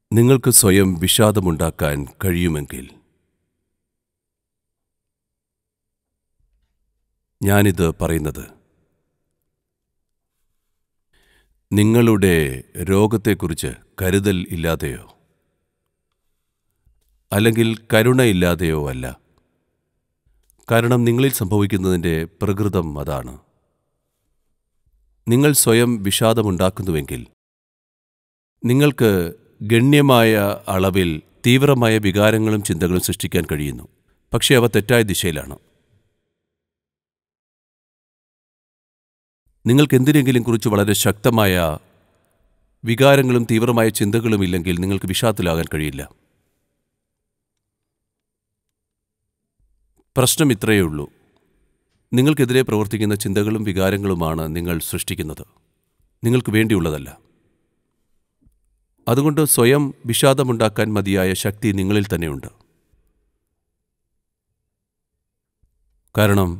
നിങ്ങൾക്ക് സ്വയം വിഷാദമുണ്ടാക്കാൻ കഴിയുമെങ്കിൽ ഞാനിത് പറയുന്നത് നിങ്ങളുടെ രോഗത്തെക്കുറിച്ച് കരുതൽ ഇല്ലാതെയോ അല്ലെങ്കിൽ കരുണയില്ലാതെയോ അല്ല. കാരണം നിങ്ങളിൽ സംഭവിക്കുന്നതിൻ്റെ പ്രകൃതം അതാണ്. നിങ്ങൾ സ്വയം വിഷാദമുണ്ടാക്കുന്നുവെങ്കിൽ നിങ്ങൾക്ക് ഗണ്യമായ അളവിൽ തീവ്രമായ വികാരങ്ങളും ചിന്തകളും സൃഷ്ടിക്കാൻ കഴിയുന്നു. പക്ഷേ അവ തെറ്റായ ദിശയിലാണ്. നിങ്ങൾക്ക് എന്തിനെങ്കിലും കുറിച്ച് വളരെ ശക്തമായ വികാരങ്ങളും തീവ്രമായ ചിന്തകളും ഇല്ലെങ്കിൽ നിങ്ങൾക്ക് വിഷാദത്തിലാകാൻ കഴിയില്ല. പ്രശ്നം ഇത്രയേ ഉള്ളൂ. നിങ്ങൾക്കെതിരെ പ്രവർത്തിക്കുന്ന ചിന്തകളും വികാരങ്ങളുമാണ് നിങ്ങൾ സൃഷ്ടിക്കുന്നത്, നിങ്ങൾക്ക് വേണ്ടിയുള്ളതല്ല. അതുകൊണ്ട് സ്വയം വിഷാദമുണ്ടാക്കാൻ മതിയായ ശക്തി നിങ്ങളിൽ തന്നെയുണ്ട്. കാരണം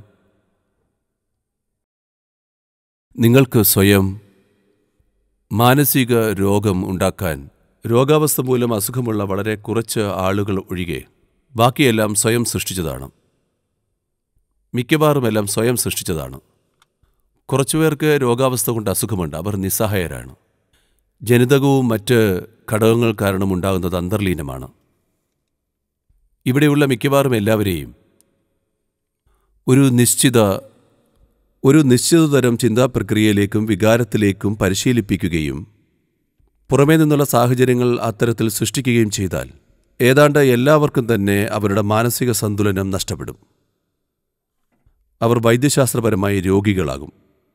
നിങ്ങൾക്ക് സ്വയം മാനസിക രോഗം ഉണ്ടാക്കാൻ രോഗാവസ്ഥ മൂലം അസുഖമുള്ള വളരെ കുറച്ച് ആളുകൾ ഒഴികെ ബാക്കിയെല്ലാം സ്വയം സൃഷ്ടിച്ചതാണ്. മിക്കവാറുമെല്ലാം സ്വയം സൃഷ്ടിച്ചതാണ്. കുറച്ചുപേർക്ക് രോഗാവസ്ഥ കൊണ്ട് അസുഖമുണ്ട്, അവർ നിസ്സഹായരാണ്. ജനിതകവും മറ്റ് ഘടകങ്ങൾ കാരണം ഉണ്ടാകുന്നത് അന്തർലീനമാണ്. ഇവിടെയുള്ള മിക്കവാറും എല്ലാവരെയും ഒരു നിശ്ചിത തരം ചിന്താപ്രക്രിയയിലേക്കും വികാരത്തിലേക്കും പരിശീലിപ്പിക്കുകയും പുറമേ നിന്നുള്ള സാഹചര്യങ്ങൾ അത്തരത്തിൽ സൃഷ്ടിക്കുകയും ചെയ്താൽ ഏതാണ്ട് എല്ലാവർക്കും തന്നെ അവരുടെ മാനസിക സന്തുലനം നഷ്ടപ്പെടും. അവർ വൈദ്യശാസ്ത്രപരമായി രോഗികളാകും.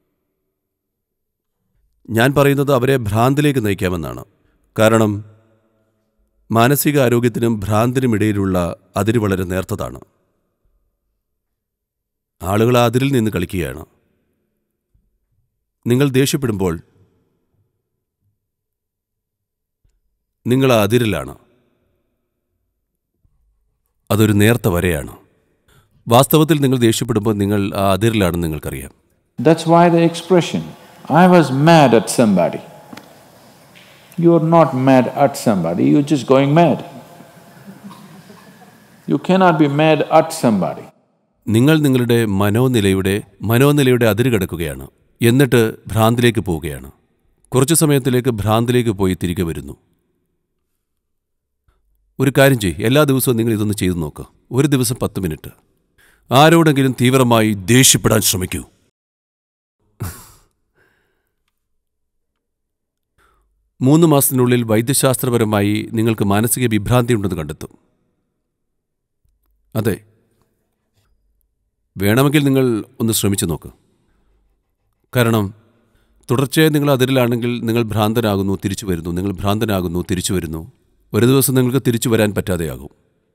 ഞാൻ പറയുന്നത് അവരെ ഭ്രാന്തിലേക്ക് നയിക്കാമെന്നാണ്. കാരണം മാനസിക ആരോഗ്യത്തിനും ഭ്രാന്തിനുമിടയിലുള്ള അതിര് വളരെ നേർത്തതാണ്. ആളുകൾ ആ അതിരിൽ നിന്ന് കളിക്കുകയാണ്. നിങ്ങൾ ദേഷ്യപ്പെടുമ്പോൾ നിങ്ങൾ ആ അതിരിലാണ്. അതൊരു നേർത്ത വരയാണ്. വാസ്തവത്തിൽ നിങ്ങൾ ദേഷ്യപ്പെടുമ്പോൾ നിങ്ങൾ ആ അതിരിലാണെന്ന് നിങ്ങൾക്കറിയാം. That's why the expression, I was mad at somebody. You are not mad at somebody, you're just going mad. You cannot be mad at somebody. നിങ്ങൾ നിങ്ങളുടെ മനോനിലയുടെ അതിര് കടക്കുകയാണ്. എന്നിട്ട് ഭ്രാന്തിലേക്ക് പോവുകയാണ്. കുറച്ചു സമയത്തിലേക്ക് ഭ്രാന്തിലേക്ക് പോയി തിരികെ വരുന്നു. ഒരു കാര്യം ചെയ്യ്, എല്ലാ ദിവസവും നിങ്ങൾ ഇതൊന്ന് ചെയ്തു നോക്കുക. ഒരു ദിവസം 10 മിനിറ്റ് ആരോടെങ്കിലും തീവ്രമായി ദേഷ്യപ്പെടാൻ ശ്രമിക്കൂ. മൂന്ന് മാസത്തിനുള്ളിൽ വൈദ്യശാസ്ത്രപരമായി നിങ്ങൾക്ക് മാനസിക വിഭ്രാന്തി ഉണ്ടെന്ന് കണ്ടെത്തും. അതെ, വേണമെങ്കിൽ നിങ്ങൾ ഒന്ന് ശ്രമിച്ചു നോക്ക്. കാരണം തുടർച്ചയായി നിങ്ങൾ അതിരിലാണെങ്കിൽ നിങ്ങൾ ഭ്രാന്തനാകുന്നു, തിരിച്ചു വരുന്നു, നിങ്ങൾ ഭ്രാന്തനാകുന്നു, തിരിച്ചു വരുന്നു. ഒരു ദിവസം നിങ്ങൾക്ക് തിരിച്ചു വരാൻ പറ്റാതെയാകും.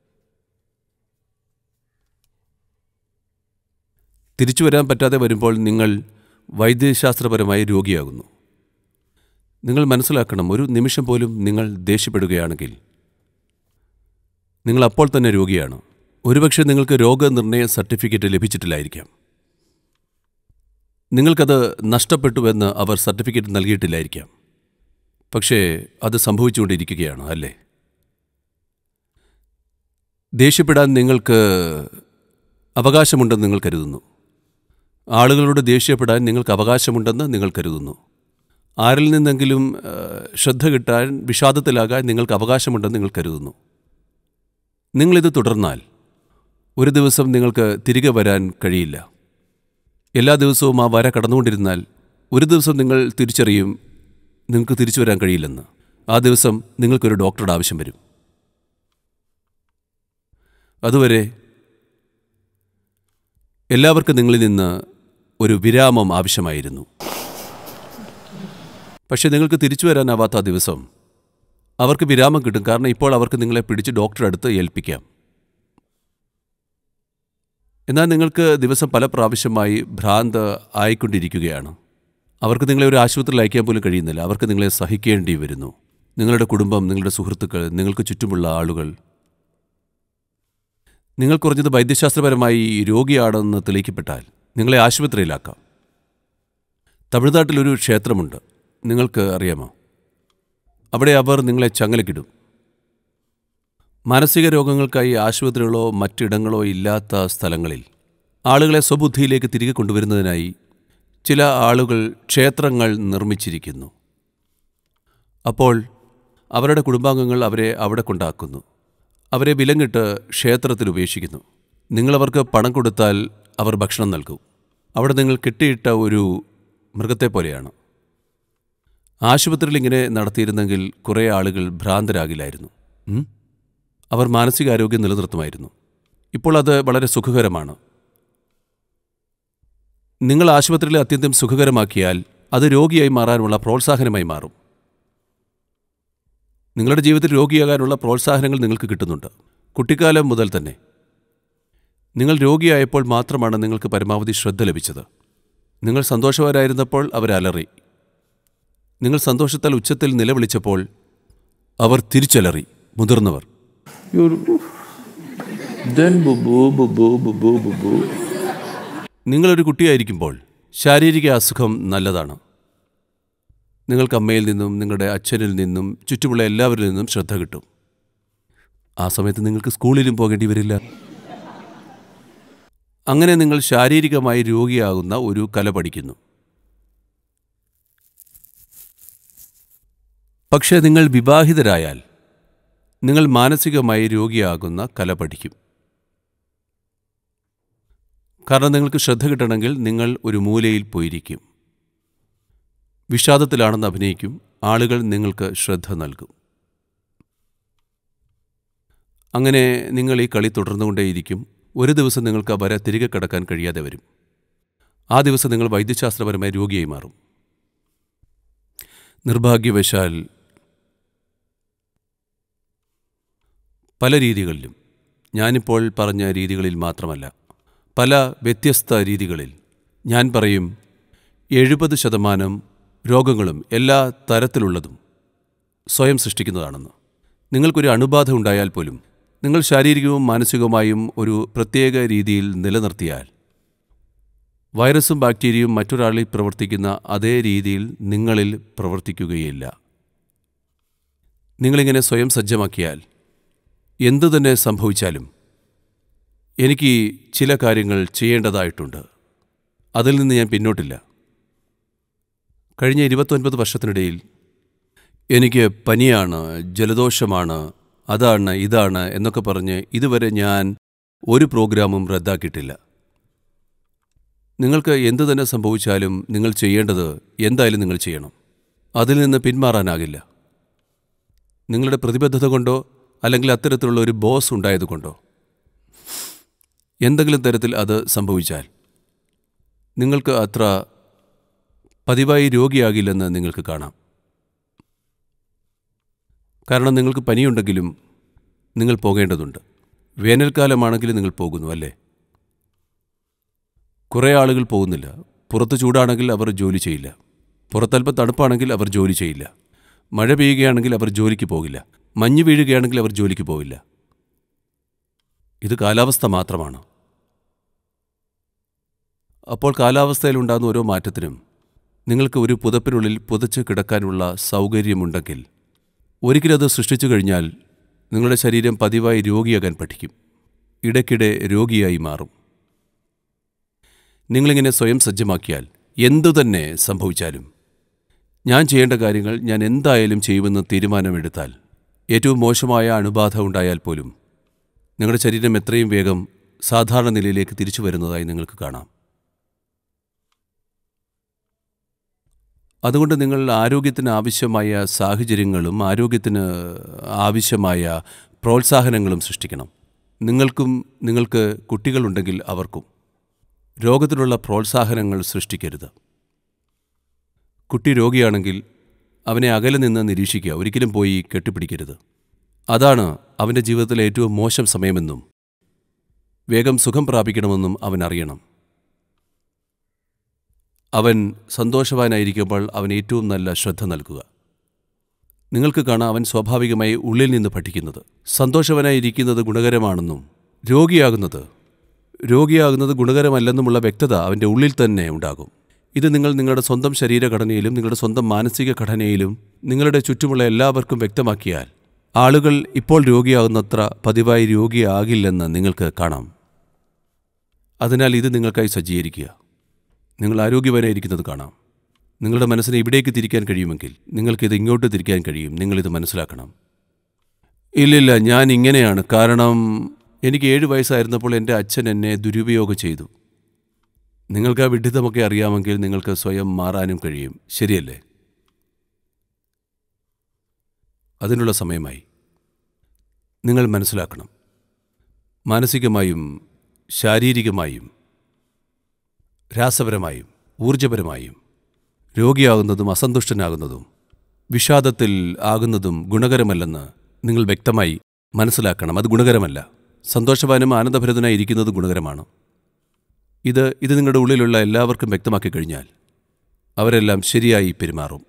തിരിച്ചു വരാൻ പറ്റാതെ വരുമ്പോൾ നിങ്ങൾ വൈദ്യശാസ്ത്രപരമായി രോഗിയാകുന്നു. നിങ്ങൾ മനസ്സിലാക്കണം, ഒരു നിമിഷം പോലും നിങ്ങൾ ദേഷ്യപ്പെടുകയാണെങ്കിൽ നിങ്ങൾ അപ്പോൾ തന്നെ രോഗിയാണ്. ഒരുപക്ഷെ നിങ്ങൾക്ക് രോഗനിർണയ സർട്ടിഫിക്കറ്റ് ലഭിച്ചിട്ടില്ലായിരിക്കാം. നിങ്ങൾക്കത് നഷ്ടപ്പെട്ടുവെന്ന് അവർ സർട്ടിഫിക്കറ്റ് നൽകിയിട്ടില്ലായിരിക്കാം. പക്ഷേ അത് സംഭവിച്ചുകൊണ്ടിരിക്കുകയാണ്, അല്ലേ? ദേഷ്യപ്പെടാൻ നിങ്ങൾക്ക് അവകാശമുണ്ടെന്ന് നിങ്ങൾ കരുതുന്നു. ആളുകളോട് ദേഷ്യപ്പെടാൻ നിങ്ങൾക്ക് അവകാശമുണ്ടെന്ന് നിങ്ങൾ കരുതുന്നു. ആരിൽ നിന്നെങ്കിലും ശ്രദ്ധ കിട്ടാൻ, വിഷാദത്തിലാകാൻ നിങ്ങൾക്ക് അവകാശമുണ്ടെന്ന് നിങ്ങൾ കരുതുന്നു. നിങ്ങളിത് തുടർന്നാൽ ഒരു ദിവസം നിങ്ങൾക്ക് തിരികെ വരാൻ കഴിയില്ല. എല്ലാ ദിവസവും ആ വര കടന്നുകൊണ്ടിരുന്നാൽ ഒരു ദിവസം നിങ്ങൾ തിരിച്ചറിയും നിങ്ങൾക്ക് തിരിച്ചു വരാൻ കഴിയില്ലെന്ന്. ആ ദിവസം നിങ്ങൾക്കൊരു ഡോക്ടറുടെ ആവശ്യം വരും. അതുവരെ എല്ലാവർക്കും നിങ്ങളിൽ നിന്ന് ഒരു വിരാമം ആവശ്യമായിരുന്നു. പക്ഷേ നിങ്ങൾക്ക് തിരിച്ചു വരാനാവാത്ത ആ ദിവസം അവർക്ക് വിരാമം കിട്ടും. കാരണം ഇപ്പോൾ അവർക്ക് നിങ്ങളെ പിടിച്ച് ഡോക്ടറുടെ അടുത്ത് ഏൽപ്പിക്കാം. എന്നാൽ നിങ്ങൾക്ക് ദിവസം പല പ്രാവശ്യമായി ഭ്രാന്ത് ആയിക്കൊണ്ടിരിക്കുകയാണ്. അവർക്ക് നിങ്ങളെ ഒരു ആശുപത്രിയിൽ അയക്കാൻ പോലും കഴിയുന്നില്ല. അവർക്ക് നിങ്ങളെ സഹിക്കേണ്ടി വരുന്നു. നിങ്ങളുടെ കുടുംബം, നിങ്ങളുടെ സുഹൃത്തുക്കൾ, നിങ്ങൾക്ക് ചുറ്റുമുള്ള ആളുകൾ. നിങ്ങൾ കുറഞ്ഞത് വൈദ്യശാസ്ത്രപരമായി രോഗിയാണെന്ന് തെളിയിക്കപ്പെട്ടാൽ നിങ്ങളെ ആശുപത്രിയിലാക്കാം. തമിഴ്നാട്ടിലൊരു ക്ഷേത്രമുണ്ട്, നിങ്ങൾക്ക് അറിയാമോ? അവിടെ അവർ നിങ്ങളെ ചങ്ങലക്കിടും. മാനസിക രോഗങ്ങൾക്കായി ആശുപത്രികളോ മറ്റിടങ്ങളോ ഇല്ലാത്ത സ്ഥലങ്ങളിൽ ആളുകളെ സ്വബുദ്ധിയിലേക്ക് തിരികെ കൊണ്ടുവരുന്നതിനായി ചില ആളുകൾ ക്ഷേത്രങ്ങൾ നിർമ്മിച്ചിരിക്കുന്നു. അപ്പോൾ അവരുടെ കുടുംബാംഗങ്ങൾ അവരെ അവിടെ കൊണ്ടാക്കുന്നു. അവരെ വിലങ്ങിട്ട് ക്ഷേത്രത്തിൽ ഉപേക്ഷിക്കുന്നു. നിങ്ങളവർക്ക് പണം കൊടുത്താൽ അവർ ഭക്ഷണം നൽകും. അവിടെ നിങ്ങൾ കെട്ടിയിട്ട ഒരു മൃഗത്തെ പോലെയാണ്. ആശുപത്രിയിൽ ഇങ്ങനെ നടത്തിയിരുന്നെങ്കിൽ കുറേ ആളുകൾ ഭ്രാന്തരാകില്ലായിരുന്നു. അവർ മാനസികാരോഗ്യം നിലനിർത്തുമായിരുന്നു. ഇപ്പോൾ അത് വളരെ സുഖകരമാണ്. നിങ്ങൾ ആശുപത്രിയിൽ അത്യന്തം സുഖകരമാക്കിയാൽ അത് രോഗിയായി മാറാനുള്ള പ്രോത്സാഹനമായി മാറും. നിങ്ങളുടെ ജീവിതത്തിൽ രോഗിയാകാനുള്ള പ്രോത്സാഹനങ്ങൾ നിങ്ങൾക്ക് കിട്ടുന്നുണ്ട്. കുട്ടിക്കാലം മുതൽ തന്നെ നിങ്ങൾ രോഗിയായപ്പോൾ മാത്രമാണ് നിങ്ങൾക്ക് പരമാവധി ശ്രദ്ധ ലഭിച്ചത്. നിങ്ങൾ സന്തോഷവാരായിരുന്നപ്പോൾ അവരലറി. നിങ്ങൾ സന്തോഷത്താൽ ഉച്ചത്തിൽ നിലവിളിച്ചപ്പോൾ അവർ തിരിച്ചലറി. മുതിർന്നവർ നിങ്ങളൊരു കുട്ടിയായിരിക്കുമ്പോൾ ശാരീരിക അസുഖം നല്ലതാണ്. നിങ്ങൾക്ക് അമ്മയിൽ നിന്നും നിങ്ങളുടെ അച്ഛനിൽ നിന്നും ചുറ്റുമുള്ള എല്ലാവരിൽ നിന്നും ശ്രദ്ധ കിട്ടും. ആ സമയത്ത് നിങ്ങൾക്ക് സ്കൂളിലും പോകേണ്ടി വരില്ല. അങ്ങനെ നിങ്ങൾ ശാരീരികമായി രോഗിയാകുന്ന ഒരു കല പഠിക്കുന്നു. പക്ഷേ നിങ്ങൾ വിവാഹിതരായാൽ നിങ്ങൾ മാനസികമായി രോഗിയാകുന്ന കല പഠിക്കും. കാരണം നിങ്ങൾക്ക് ശ്രദ്ധ കിട്ടണമെങ്കിൽ നിങ്ങൾ ഒരു മൂലയിൽ പോയിരിക്കും. വിഷാദത്തിലാണെന്ന് അഭിനയിക്കും. ആളുകൾ നിങ്ങൾക്ക് ശ്രദ്ധ നൽകും. അങ്ങനെ നിങ്ങൾ ഈ കളി തുടർന്നുകൊണ്ടേയിരിക്കും. ഒരു ദിവസം നിങ്ങൾക്ക് ആ വര തിരികെ കടക്കാൻ കഴിയാതെ വരും. ആ ദിവസം നിങ്ങൾ വൈദ്യശാസ്ത്രപരമായി രോഗിയായി മാറും. നിർഭാഗ്യവശാൽ പല രീതികളിലും, ഞാനിപ്പോൾ പറഞ്ഞ രീതികളിൽ മാത്രമല്ല, പല വ്യത്യസ്ത രീതികളിൽ ഞാൻ പറയും 70% രോഗങ്ങളും എല്ലാ തരത്തിലുള്ളതും സ്വയം സൃഷ്ടിക്കുന്നതാണെന്ന്. നിങ്ങൾക്കൊരു അണുബാധ ഉണ്ടായാൽ പോലും നിങ്ങൾ ശാരീരികവും മാനസികവുമായും ഒരു പ്രത്യേക രീതിയിൽ നിലനിർത്തിയാൽ വൈറസും ബാക്ടീരിയയും മറ്റൊരാളിൽ പ്രവർത്തിക്കുന്ന അതേ രീതിയിൽ നിങ്ങളിൽ പ്രവർത്തിക്കുകയില്ല. നിങ്ങളിങ്ങനെ സ്വയം സജ്ജമാക്കിയാൽ എന്തു തന്നെ സംഭവിച്ചാലും എനിക്ക് ചില കാര്യങ്ങൾ ചെയ്യേണ്ടതായിട്ടുണ്ട്. അതിൽ നിന്ന് ഞാൻ പിന്നോട്ടില്ല. കഴിഞ്ഞ 29 വർഷത്തിനിടയിൽ എനിക്ക് പനിയാണ്, ജലദോഷമാണ്, അതാണ് ഇതാണ് എന്നൊക്കെ പറഞ്ഞ് ഇതുവരെ ഞാൻ ഒരു പ്രോഗ്രാമും റദ്ദാക്കിയിട്ടില്ല. നിങ്ങൾക്ക് എന്തു തന്നെ സംഭവിച്ചാലും നിങ്ങൾ ചെയ്യേണ്ടത് എന്തായാലും നിങ്ങൾ ചെയ്യണം. അതിൽ നിന്ന് പിന്മാറാനാകില്ല. നിങ്ങളുടെ പ്രതിബദ്ധത കൊണ്ടോ അല്ലെങ്കിൽ അത്തരത്തിലുള്ള ഒരു ബോസ് ഉണ്ടായതുകൊണ്ടോ എന്തെങ്കിലും തരത്തിൽ അത് സംഭവിച്ചാൽ നിങ്ങൾക്ക് അത്ര പതിവായി രോഗിയാകില്ലെന്ന് നിങ്ങൾക്ക് കാണാം. കാരണം നിങ്ങൾക്ക് പനിയുണ്ടെങ്കിലും നിങ്ങൾ പോകേണ്ടതുണ്ട്. വേനൽക്കാലമാണെങ്കിലും നിങ്ങൾ പോകുന്നു, അല്ലേ? കുറേ ആളുകൾ പോകുന്നില്ല. പുറത്ത് ചൂടാണെങ്കിൽ അവർ ജോലി ചെയ്യില്ല. പുറത്തൽപ്പം തണുപ്പാണെങ്കിൽ അവർ ജോലി ചെയ്യില്ല. മഴ പെയ്യുകയാണെങ്കിൽ അവർ ജോലിക്ക് പോകില്ല. മഞ്ഞ് വീഴുകയാണെങ്കിൽ അവർ ജോലിക്ക് പോവില്ല. ഇത് കാലാവസ്ഥ മാത്രമാണ്. അപ്പോൾ കാലാവസ്ഥയിലുണ്ടാകുന്ന ഓരോ മാറ്റത്തിനും നിങ്ങൾക്ക് ഒരു പുതപ്പിനുള്ളിൽ പുതച്ച് കിടക്കാനുള്ള സൗകര്യമുണ്ടെങ്കിൽ ഒരിക്കലത് സൃഷ്ടിച്ചു കഴിഞ്ഞാൽ നിങ്ങളുടെ ശരീരം പതിവായി രോഗിയാകാൻ പഠിക്കും. ഇടയ്ക്കിടെ രോഗിയായി മാറും. നിങ്ങളിങ്ങനെ സ്വയം സജ്ജമാക്കിയാൽ എന്തു തന്നെ സംഭവിച്ചാലും ഞാൻ ചെയ്യേണ്ട കാര്യങ്ങൾ ഞാൻ എന്തായാലും ചെയ്യുമെന്ന് തീരുമാനമെടുത്താൽ ഏറ്റവും മോശമായ അണുബാധ ഉണ്ടായാൽ പോലും നിങ്ങളുടെ ശരീരം എത്രയും വേഗം സാധാരണ നിലയിലേക്ക് തിരിച്ചു വരുന്നതായി നിങ്ങൾക്ക് കാണാം. അതുകൊണ്ട് നിങ്ങൾ ആരോഗ്യത്തിന് ആവശ്യമായ സാഹചര്യങ്ങളും ആരോഗ്യത്തിന് ആവശ്യമായ പ്രോത്സാഹനങ്ങളും സൃഷ്ടിക്കണം. നിങ്ങൾക്കും നിങ്ങൾക്ക് കുട്ടികളുണ്ടെങ്കിൽ അവർക്കും രോഗത്തിനുള്ള പ്രോത്സാഹനങ്ങൾ സൃഷ്ടിക്കരുത്. കുട്ടി രോഗിയാണെങ്കിൽ അവനെ അകലെ നിന്ന് നിരീക്ഷിക്കുക, ഒരിക്കലും പോയി കെട്ടിപ്പിടിക്കരുത്. അതാണ് അവൻ്റെ ജീവിതത്തിലെ ഏറ്റവും മോശം സമയമെന്നും വേഗം സുഖം പ്രാപിക്കണമെന്നും അവൻ അറിയണം. അവൻ സന്തോഷവാനായിരിക്കുമ്പോൾ അവൻ ഏറ്റവും നല്ല ശ്രദ്ധ നൽകുക. നിങ്ങൾക്ക് കാണാം അവൻ സ്വാഭാവികമായി ഉള്ളിൽ നിന്ന് പഠിക്കുന്നത്. സന്തോഷവാനായിരിക്കുന്നത് ഗുണകരമാണെന്നും രോഗിയാകുന്നത് ഗുണകരമല്ലെന്നുമുള്ള വ്യക്തത അവൻ്റെ ഉള്ളിൽ തന്നെ ഉണ്ടാകും. ഇത് നിങ്ങൾ നിങ്ങളുടെ സ്വന്തം ശരീരഘടനയിലും നിങ്ങളുടെ സ്വന്തം മാനസിക ഘടനയിലും നിങ്ങളുടെ ചുറ്റുമുള്ള എല്ലാവർക്കും വ്യക്തമാക്കിയാൽ ആളുകൾ ഇപ്പോൾ രോഗിയാകുന്നത്ര പതിവായി രോഗിയാകില്ലെന്ന് നിങ്ങൾക്ക് കാണാം. അതിനാൽ ഇത് നിങ്ങൾക്കായി സജ്ജീകരിക്കുക. നിങ്ങൾ ആരോഗ്യവാനായിരിക്കുന്നത് കാണാം. നിങ്ങളുടെ മനസ്സിനെ ഇവിടേക്ക് തിരിക്കാൻ കഴിയുമെങ്കിൽ നിങ്ങൾക്കിത് ഇങ്ങോട്ട് തിരിക്കാൻ കഴിയും. നിങ്ങളിത് മനസ്സിലാക്കണം. ഇല്ലില്ല, ഞാൻ ഇങ്ങനെയാണ്. കാരണം എനിക്ക് 7 വയസ്സായിരുന്നപ്പോൾ എൻ്റെ അച്ഛൻ എന്നെ ദുരുപയോഗം ചെയ്തു. നിങ്ങൾക്ക് ആ വിഡ്ഢിത്തമൊക്കെ അറിയാമെങ്കിൽ നിങ്ങൾക്ക് സ്വയം മാറാനും കഴിയും. ശരിയല്ലേ? അതിനുള്ള സമയമായി. നിങ്ങൾ മനസ്സിലാക്കണം. മാനസികമായും ശാരീരികമായും രാസപരമായും ഊർജപരമായും രോഗിയാകുന്നതും അസന്തുഷ്ടനാകുന്നതും വിഷാദത്തിൽ ആകുന്നതും ഗുണകരമല്ലെന്ന് നിങ്ങൾ വ്യക്തമായി മനസ്സിലാക്കണം. അത് ഗുണകരമല്ല. സന്തോഷവാനും ആനന്ദഭരിതനായി ഇരിക്കുന്നത് ഗുണകരമാണ്. ഇത് നിങ്ങളുടെ ഉള്ളിലുള്ള എല്ലാവർക്കും വ്യക്തമാക്കി കഴിഞ്ഞാൽ അവരെല്ലാം ശരിയായി പെരുമാറും.